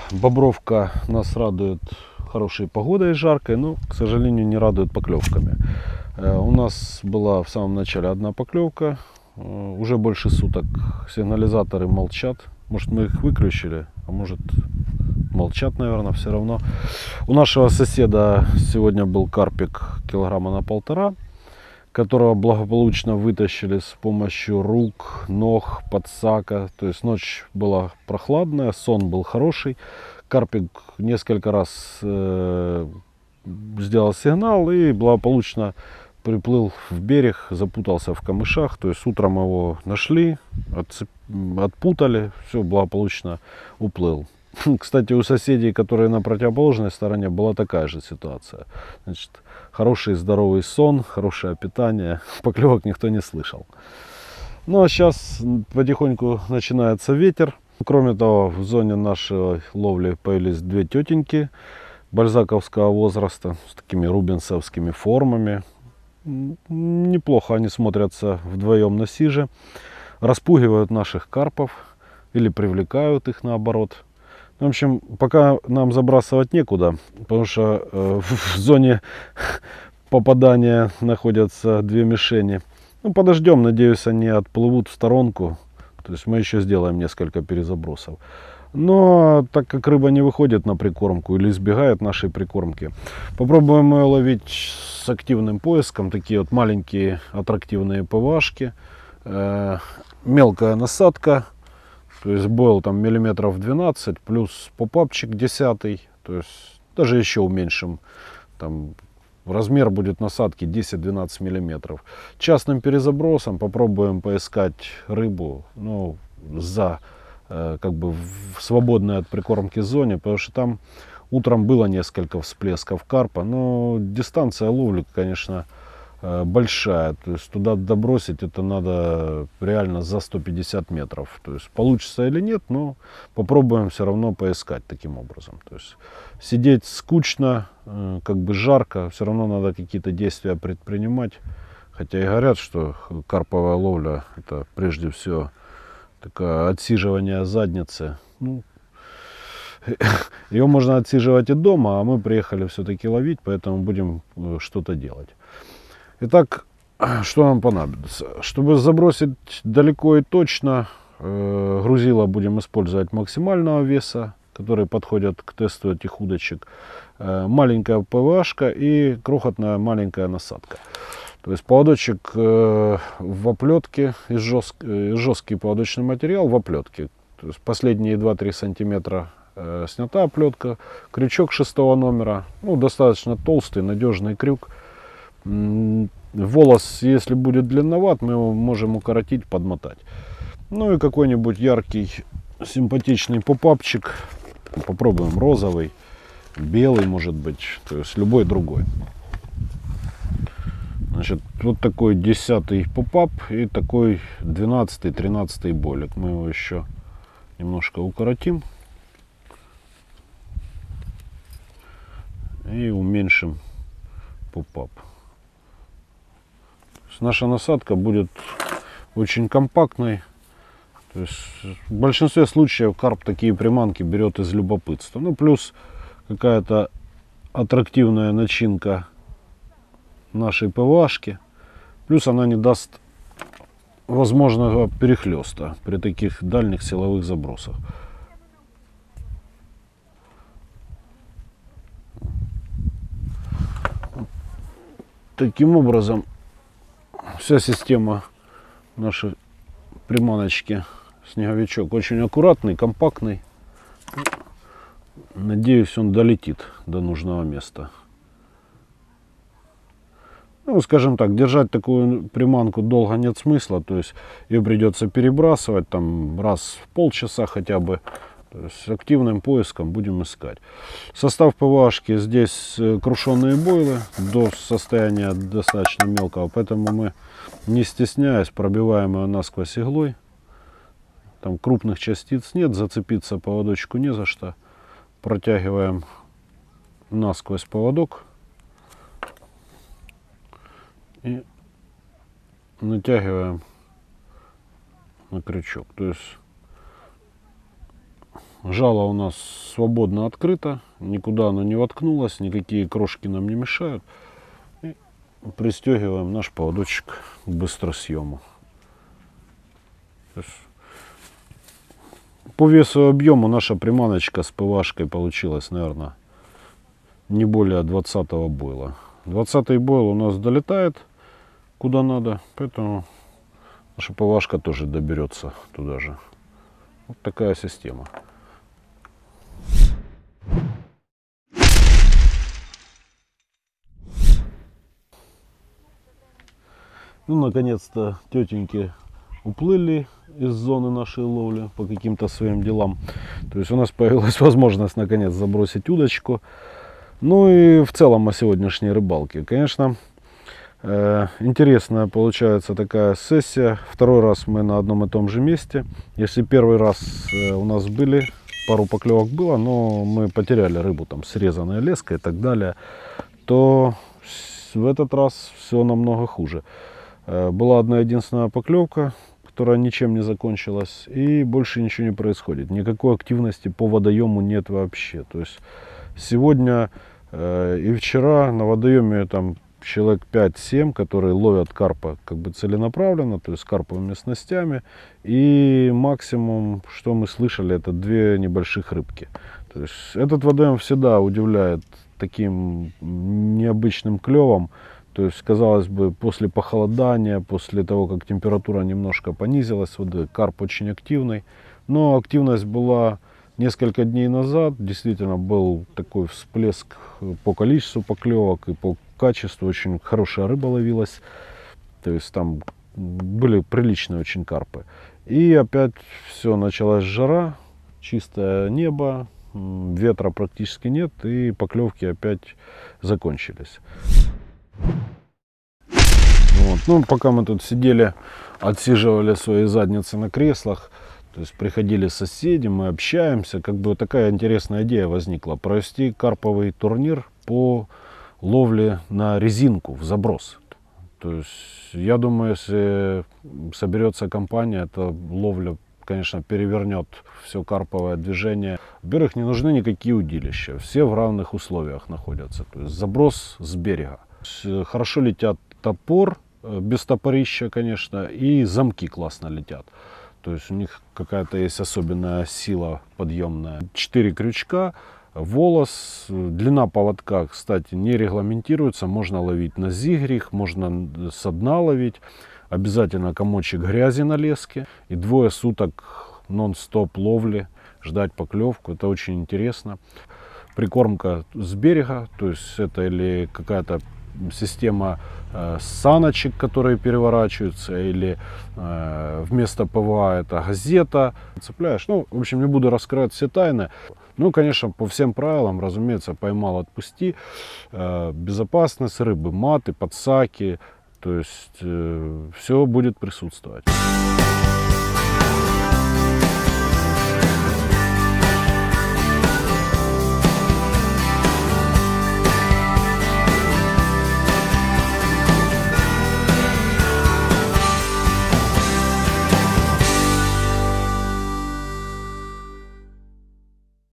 Бобровка нас радует хорошей погодой и жаркой, но, к сожалению, не радует поклевками. У нас была в самом начале одна поклевка. Уже больше суток сигнализаторы молчат. Может, мы их выключили, а может, молчат, наверное, все равно. У нашего соседа сегодня был карпик килограмма на 1,5, которого благополучно вытащили с помощью рук, ног, подсака. То есть ночь была прохладная, сон был хороший. Карпик несколько раз сделал сигнал и благополучно приплыл в берег, запутался в камышах. То есть утром его нашли, отпутали, все, благополучно уплыл. Кстати, у соседей, которые на противоположной стороне, была такая же ситуация. Значит, хороший здоровый сон, хорошее питание, поклевок никто не слышал. Ну а сейчас потихоньку начинается ветер. Кроме того, в зоне нашей ловли появились две тетеньки бальзаковского возраста с такими рубинсовскими формами. Неплохо они смотрятся вдвоем на сиже, распугивают наших карпов или привлекают их наоборот. В общем, пока нам забрасывать некуда, потому что в зоне попадания находятся две мишени. Ну, подождем, надеюсь, они отплывут в сторонку. То есть мы еще сделаем несколько перезабросов. Но так как рыба не выходит на прикормку или избегает нашей прикормки, попробуем ее ловить с активным поиском. Такие вот маленькие аттрактивные ПВАшки. Мелкая насадка. То есть бойл там миллиметров 12, плюс попапчик 10, то есть даже еще уменьшим. Там размер будет насадки 10-12 миллиметров. Частным перезабросом попробуем поискать рыбу, ну, за как бы в свободной от прикормки зоне, потому что там утром было несколько всплесков карпа, но дистанция ловли, конечно, большая. То есть туда добросить это надо реально за 150 метров. То есть получится или нет, но попробуем все равно поискать таким образом. То есть сидеть скучно, как бы жарко, все равно надо какие-то действия предпринимать. Хотя и говорят, что карповая ловля это прежде всего такое отсиживание задницы. Ну, ее можно отсиживать и дома, а мы приехали все-таки ловить, поэтому будем что-то делать. Итак, что нам понадобится? Чтобы забросить далеко и точно, грузила будем использовать максимального веса, которые подходят к тесту этих удочек. Маленькая ПВАшка и крохотная маленькая насадка. То есть поводочек в оплетке, жесткий поводочный материал в оплетке. То есть последние 2-3 сантиметра снята оплетка. Крючок 6 номера, ну, достаточно толстый, надежный крюк. Волос, если будет длинноват, мы его можем укоротить, подмотать. Ну и какой-нибудь яркий, симпатичный попапчик. Попробуем розовый, белый, может быть, то есть любой другой. Значит, вот такой 10-й попап и такой 12-й, 13-й болик. Мы его еще немножко укоротим и уменьшим попап. Наша насадка будет очень компактной. То есть в большинстве случаев карп такие приманки берет из любопытства. Ну, плюс какая-то аттрактивная начинка нашей ПВАшки. Плюс она не даст возможного перехлеста при таких дальних силовых забросах. Таким образом, вся система нашей приманочки снеговичок очень аккуратный, компактный. Надеюсь, он долетит до нужного места. Ну, скажем так, держать такую приманку долго нет смысла. То есть ее придется перебрасывать там раз в полчаса хотя бы. То есть с активным поиском будем искать. Состав ПВАшки: здесь крушеные бойлы до состояния достаточно мелкого, поэтому мы, не стесняясь, пробиваем ее насквозь иглой. Там крупных частиц нет, зацепиться поводочку не за что. Протягиваем насквозь поводок и натягиваем на крючок. То есть Жало у нас свободно открыто, никуда оно не воткнулось, никакие крошки нам не мешают. И пристегиваем наш поводочек к быстросъему. По весу и объему наша приманочка с ПВАшкой получилась, наверное, не более 20-го бойла. 20-й бойл у нас долетает куда надо, поэтому наша ПВАшка тоже доберется туда же. Вот такая система. Ну, наконец-то тетеньки уплыли из зоны нашей ловли по каким-то своим делам. То есть у нас появилась возможность наконец забросить удочку. Ну и в целом о сегодняшней рыбалке. Конечно, интересная получается такая сессия. Второй раз мы на одном и том же месте. Если первый раз у нас были, пару поклевок было, но мы потеряли рыбу, там срезанная леска и так далее, то в этот раз все намного хуже. Была одна единственная поклевка, которая ничем не закончилась, и больше ничего не происходит. Никакой активности по водоему нет вообще. То есть сегодня и вчера на водоеме там человек 5-7, которые ловят карпа как бы целенаправленно, то есть с карповыми снастями, и максимум, что мы слышали, это 2 небольших рыбки. То есть этот водоем всегда удивляет таким необычным клевом. То есть, казалось бы, после похолодания, после того, как температура немножко понизилась воды, карп очень активный. Но активность была несколько дней назад. Действительно был такой всплеск по количеству поклевок и по качеству. Очень хорошая рыба ловилась. То есть там были приличные очень карпы. И опять все, началась жара, чистое небо, ветра практически нет, и поклевки опять закончились. Вот. Ну, пока мы тут сидели, отсиживали свои задницы на креслах, то есть приходили соседи, мы общаемся, как бы такая интересная идея возникла: провести карповый турнир по ловле на резинку в заброс. То есть я думаю, если соберется компания, эта ловля, конечно, перевернет все карповое движение. Во-первых, не нужны никакие удилища, все в равных условиях находятся. То есть заброс с берега. Хорошо летят топор, без топорища, конечно, и замки классно летят. То есть у них какая-то есть особенная сила подъемная. 4 крючка, волос, длина поводка, кстати, не регламентируется. Можно ловить на зигрих, можно со дна ловить. Обязательно комочек грязи на леске. И 2 суток нон-стоп ловли, ждать поклевку. Это очень интересно. Прикормка с берега, то есть это или какая-то система саночек, которые переворачиваются, или вместо ПВА это газета. Цепляешь. Ну, в общем, не буду раскрывать все тайны. Ну, конечно, по всем правилам, разумеется, поймал, отпусти. Безопасность рыбы, маты, подсаки. То есть все будет присутствовать.